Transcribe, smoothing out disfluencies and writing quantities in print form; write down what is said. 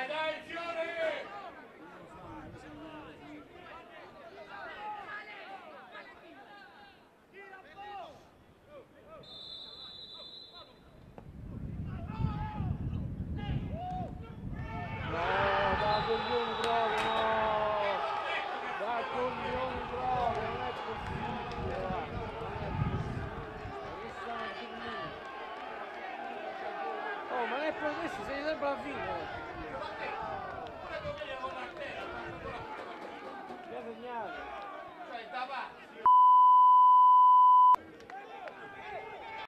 dai, Fiore! Oh, ma non è progresso, sei sempre alla fine. Pure domenica con la terra, Mi ha segnato. cioè davanti.